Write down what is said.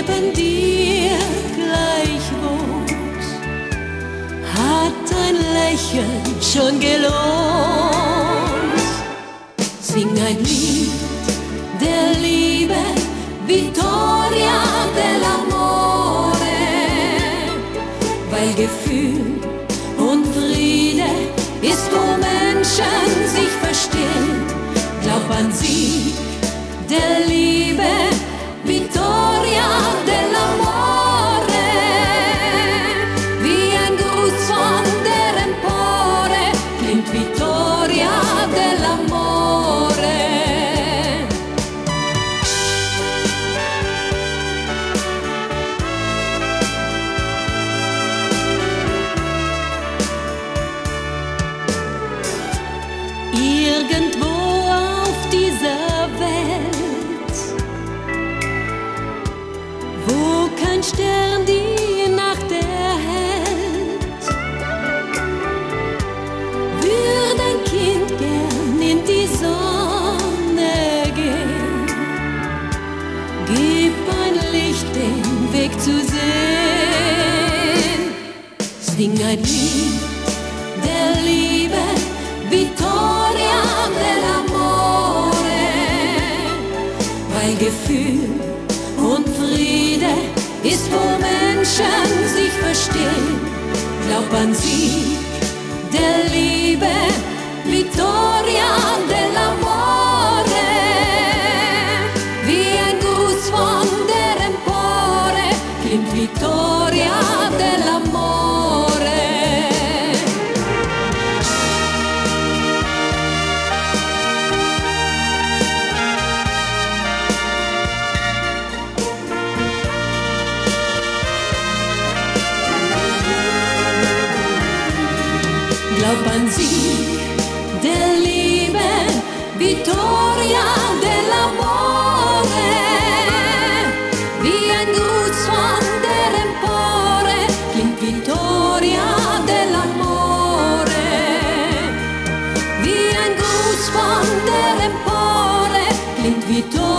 neben dir gleich wohnt, hat ein Lächeln schon gelohnt. Sing ein Lied der Liebe, Vittoria dell'amore, weil Gefühl und Friede ist, wo Menschen sich verstehen. Glaub an Sieg der Liebe, Vittoria dell'amore, wie ein Gruß von der Empore klingt Vittoria dell'amore. Irgendwo auf dieser Welt, wo kein Stern die Nacht erhellt, würde ein Kind gern in die Sonne gehen. Gib ein Licht, den Weg zu sehen. Sing ein Lied der Liebe, Vittoria dell'amore, weil Gefühl und Friede ist, wo Menschen sich verstehen. Glaub an Sieg der Liebe, Vittoria dell'amore, wie ein Gruß von der Empore klingt Vittoria dell'amore. Glaub an Sieg der Liebe, Vittoria dell'amore, wie ein Gruß von der Empore klingt Vittoria dell'amore, wie ein Gruß von der Empore klingt Vittoria